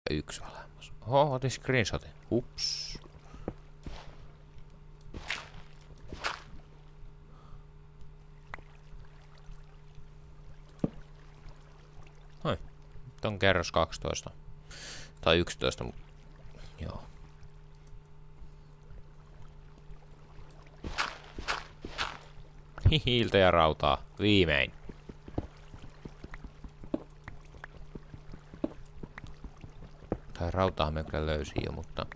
Yksi olemassa. Oho, otin screenshotin. Ups. Noi. Nyt on kerros 12. Tai 11. Joo. Hiiltä ja rautaa. Viimein. Tai rautaa me kyllä löysin jo, mutta...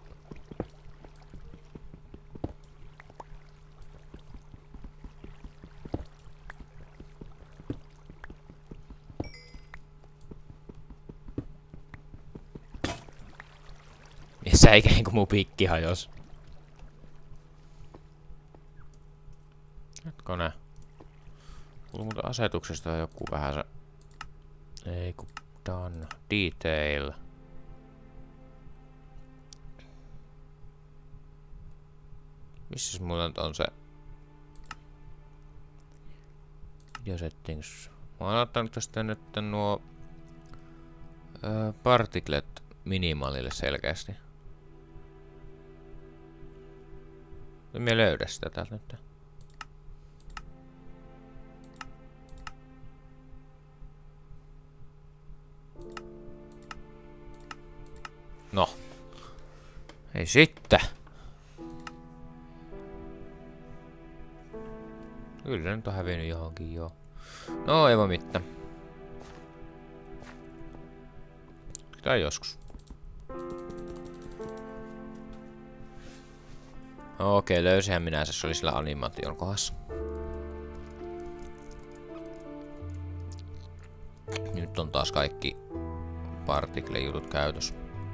Missä ikään kuin mun pikki hajos. Hetkone. Mulla muuta asetuksesta on joku vähän se... Ei kun done. Detail. Missäs mulla on se... Video settings. Mä oon ottanut tästä nyt nuo... partiklet minimaalille selkeästi. En mä löydä sitä täältä nyt. No. Ei sitten. Kyllä nyt on hävinnyt johonkin joo. No ei voi mitään. Tai joskus. Okei, löysinhän minä se oli sillä animaation kohdassa. Nyt on taas kaikki particle-jutut käytössä.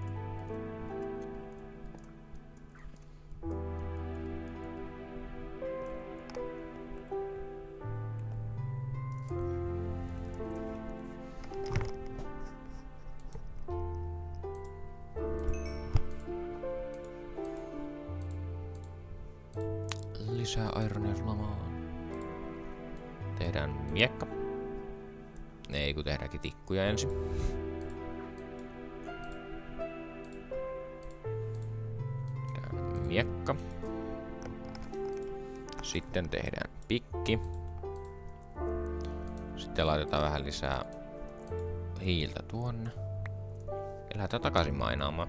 Lisää ironia lamaan. Tehdään miekka. Ei kun tehdäänkin tikkuja ensin. Tehdään miekka. Sitten tehdään pikki. Sitten laitetaan vähän lisää hiiltä tuonne. Ja lähdetään takaisin mainaamaan.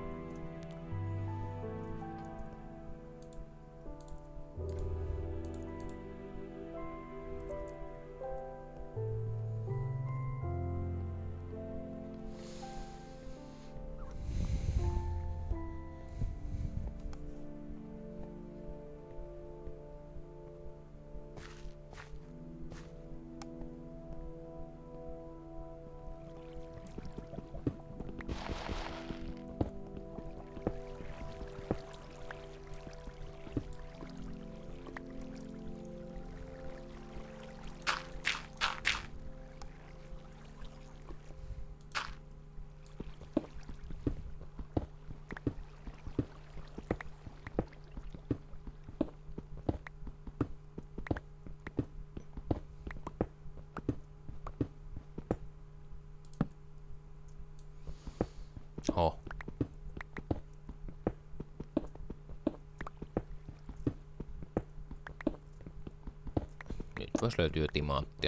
Oho. Nyt vois löytyä timaattia.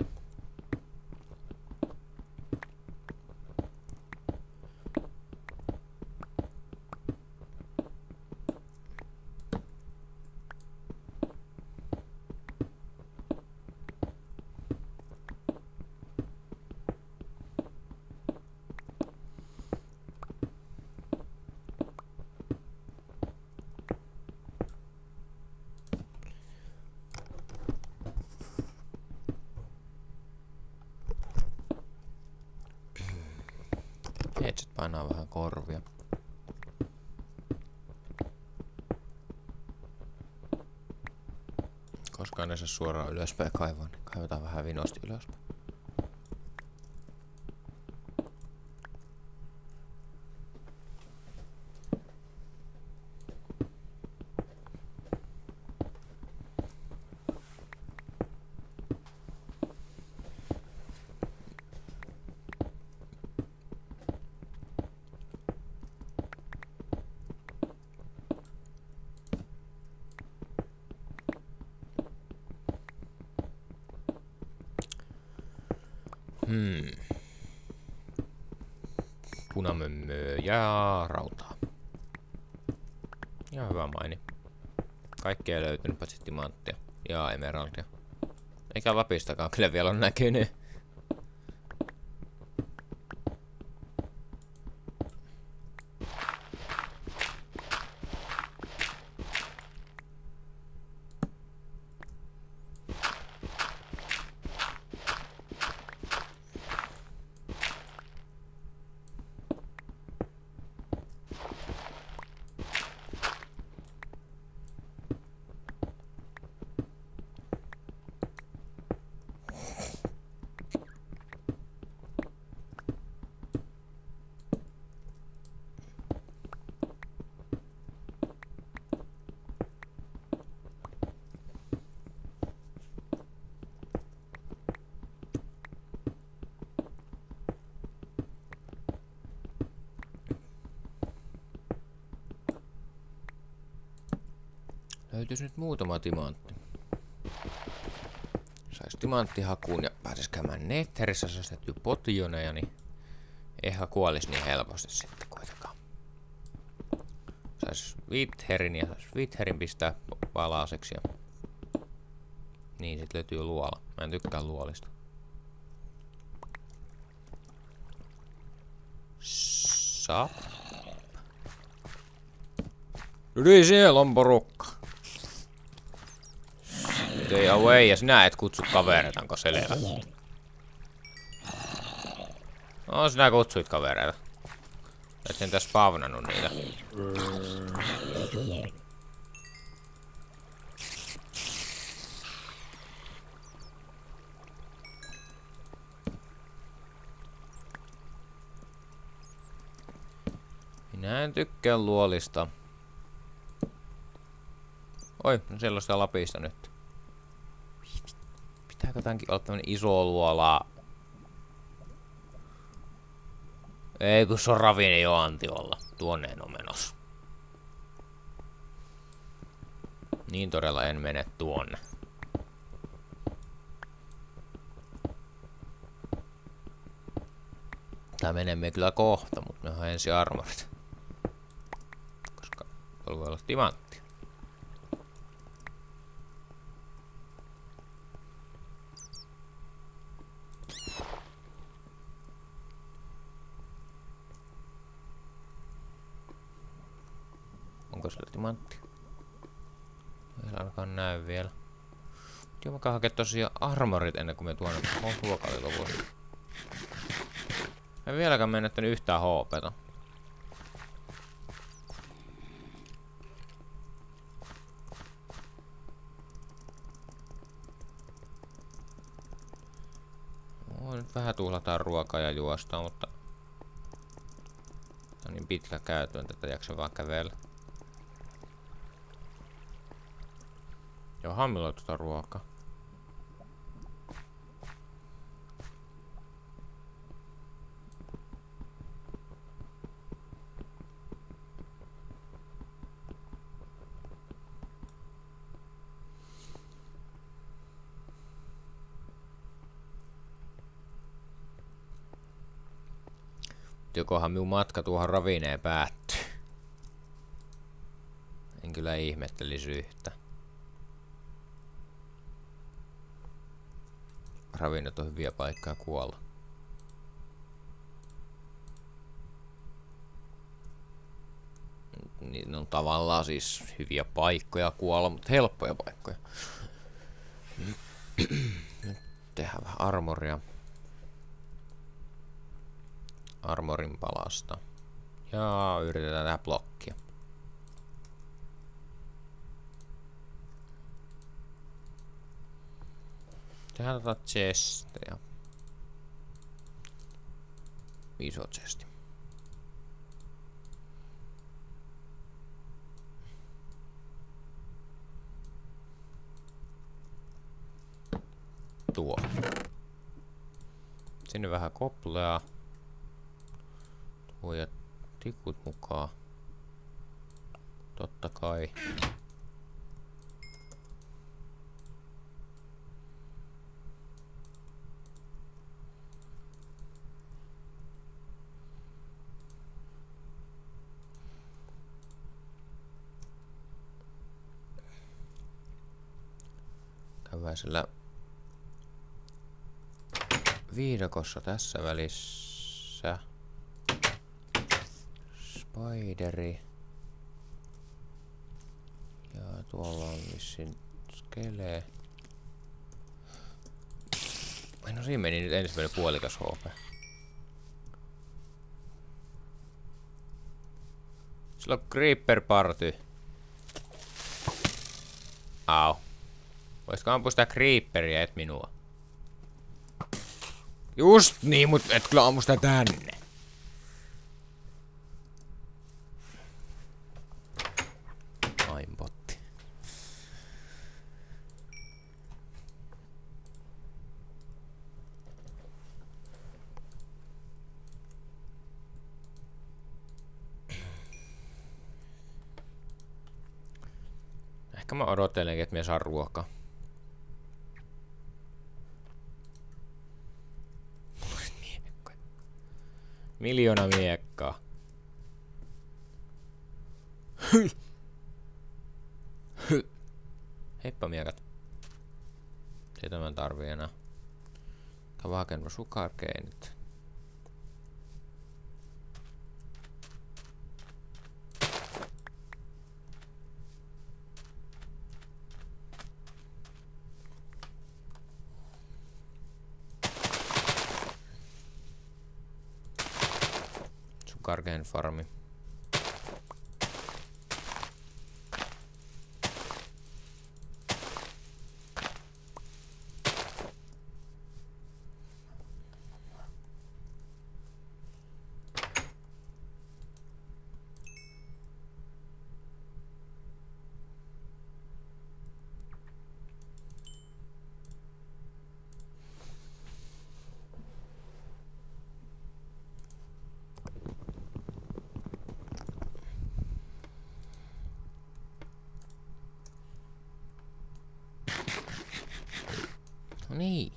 Headset painaa vähän korvia. Koskaan ei saa suoraan ylöspäin kaivaa, niin kaivetaan vähän vinosti ylöspäin. punamömmöä ja rautaa. Ja hyvä maini. Kaikkea ei löytynyt paitsi timanttia ja emeraldia. Eikä lapistakaan kyllä vielä on näkynyt. Löytyisi nyt muutama timantti. Sais timanttihakuun ja pääsis käymään Netherissä, jos täytyy potioneja, niin ehkä kuolis niin helposti sitten kuitenkaan. Sais Witherin ja sais Witherin pistää palaseksi ja... Niin, sit löytyy luola. Mä en tykkää luolista. Sap. No niin, siellä on porukka. Stay away, ja sinä et kutsu kavereita, onko selvä? No, sinä kutsuit kavereita. Et sen tässä spawnannut niitä. Minä en tykkää luolista. Oi, no siellä on sitä lapista nyt. Pitääkö tämänkin olla tämmönen iso luola? Ei kun se on Ravinen Joantiolla. Tuonne en oo menossa. Niin todella en mene tuonne. Tää menemme kyllä kohta, mutta ne on ensin armorit. Koska tuolla voi olla timantti. Onko sillä timantti? Ei ainakaan näy vielä. Joo, mä hakea tosiaan armorit ennen kuin me tuonne ruokalilovuudelle. Mä en vieläkään menettänyt yhtään HP:ta. Nyt vähän tuhlataan ruokaa ja juostaa, mutta... Tää on niin pitkä käytö, että tätä jaksa vaan kävellä. Joo, hammilla tuota ruokaa. Jokohan minun matka tuohon Ravineen päättyy. En kyllä ihmettelisi yhtä. Ravinnot on hyviä paikkaa kuolla. Niin on tavallaan siis hyviä paikkoja kuolla, mutta helppoja paikkoja. Nyt tehdään vähän armoria. Armorin palasta. Ja yritetään tehdä blokkia. Tehdään tätä chesteja. Iso chesti. Tuo. Sinne vähän koplea. Tuo ja tikut mukaan. Totta kai. ensimmäisellä viidakossa tässä välissä. Spideri. Ja tuolla on vissiin skelee. No siinä meni nyt ensimmäinen puolikas HP. Sillä on Creeper Party. Au. Voisitko ampua sitä Creeperia, et minua? Just niin, mut et kyllä ammu sitä tänne. Aimbotti. Ehkä mä odottelenkin, että me saa ruokaa. Miljoona miekkaa. Heippa miekat. Sitä mä en tarvii enää. Käy hakenut sugarcaneit. Sugarcane farmi. No niin.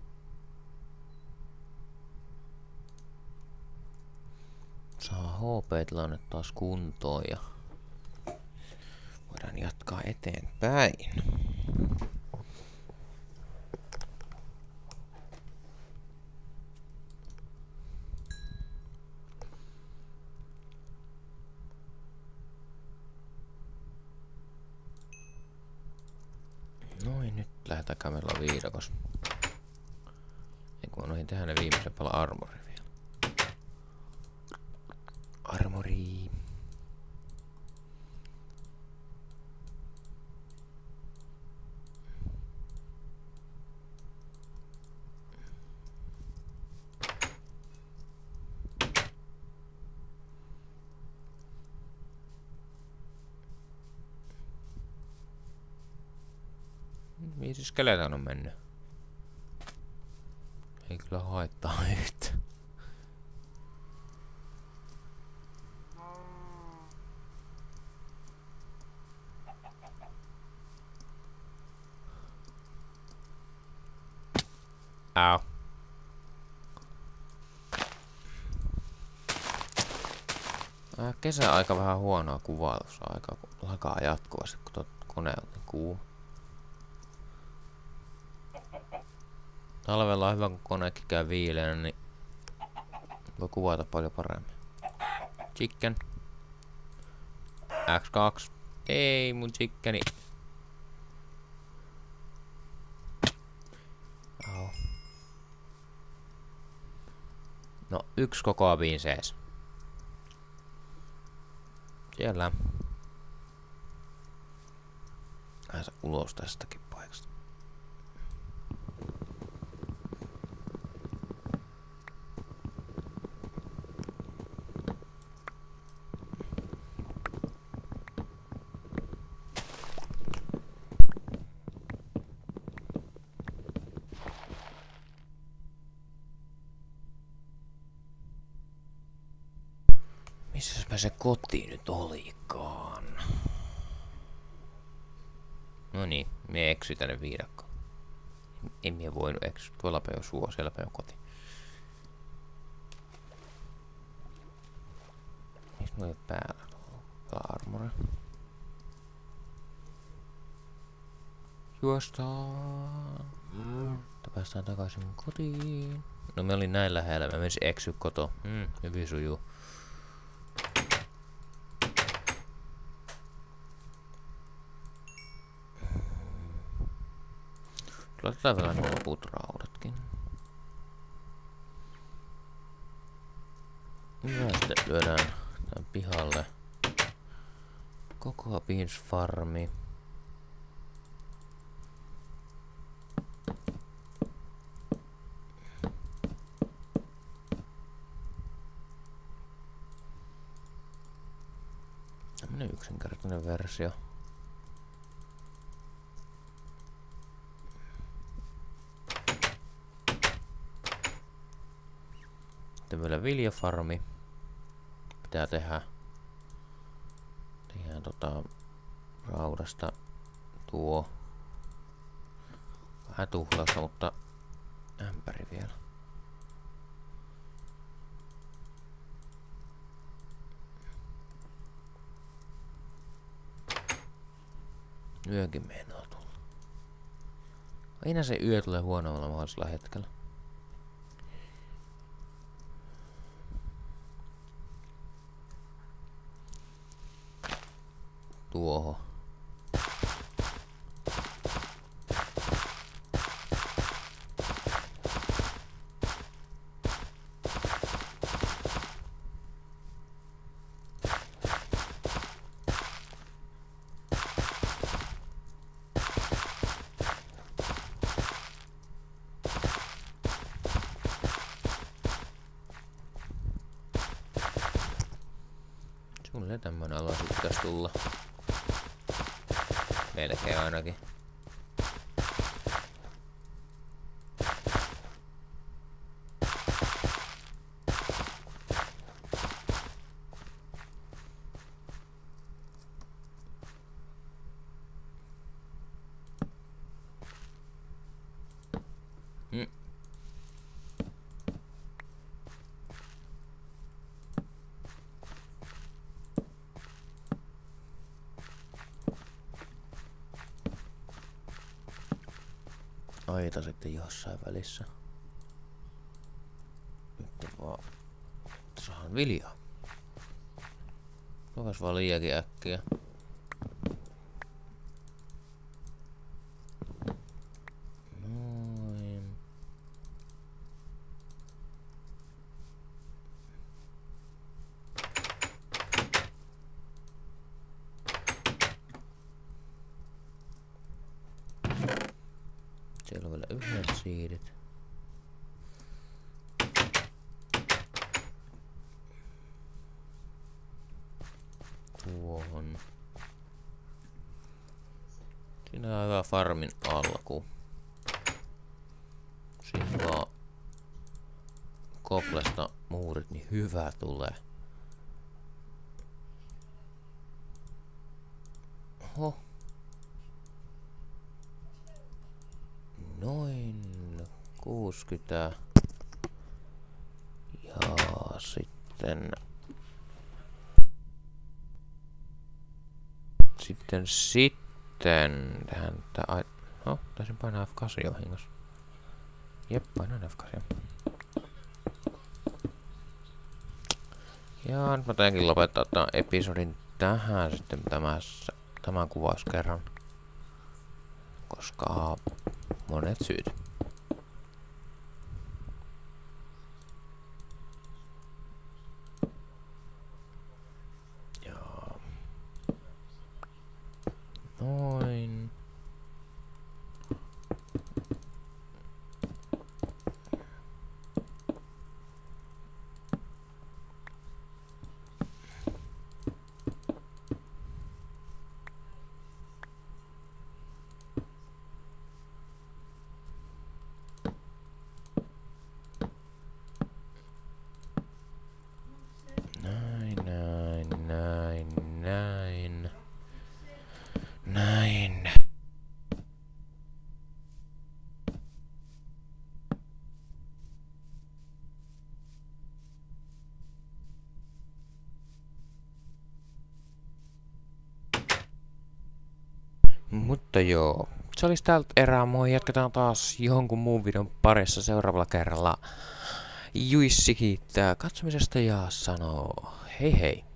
Saa HP-tilanne taas kuntoon ja voidaan jatkaa eteenpäin. Noin, nyt lähdetään kävellä viidakos. Eikö mä noihin tehdä ne viimeisen pala armori vielä. Armori. Viisi skeleton on mennyt. Ei kyllä haittaa yhtä. Au. Kesäaika vähän huonoa kuvausaikaa, kun lakaa jatkuvasti, kun kone on niin kuuma. Talvella on hyvä, kun konekin käy viileänä, niin voi kuvata paljon paremmin. Chicken. X2. Ei mun chickeni. Au. No, yksi kokoaviin sees. Siellä. Pääsä ulos tästäkin paikasta. Missäs mä se koti nyt olikaan? No niin, me eksy tänne viidakkoon. En mie voinut eksyä. Tuolla päin on suo, siellä päin on koti. Missä mulla ei päällä? Tuolla armori. Juostaan. Päästään takaisin kotiin. No me olin näin lähellä, mä menisin eksy koto. Hyvin sujuu. Laitetaan vielä nuo loput raudatkin. Ja sitten lyödään tän pihalle Cocoa Beans Farmi. Tämmönen yksinkertainen versio. Sitten vielä viljafarmi pitää tehdä. Tehdään raudasta tuo. Vähän tuhlausta, mutta ämpäri vielä. Yökin meinaa tulla. Aina se yö tulee huonommalla mahdollisella hetkellä. Tuohon. Sulle tämmönen aloitus pitäis tulla. Melkein ainakin. Aita sitten jossain välissä. Nyt vaan saan viljaa. Tuokas vaan liiakin äkkiä. Noin. Siellä on vielä yhdet siidit. Tuohon. Siinä on hyvä farmin alku. Siinä vaan koplesta muurit, niin hyvä tulee. Oho. Noin 60. Ja sitten tähän no, taisin painaa F8 vahingossa. Jep, painoin F8. Ja nyt mä tajankin lopettaa tämän episodin tähän sitten tämän kuvauskerran. Koska monet syyt. Ja noin. Näin. Mutta joo, se olisi tältä erää. Moi, jatketaan taas jonkun muun videon parissa seuraavalla kerralla. Juissi kiittää katsomisesta ja sanoo hei hei.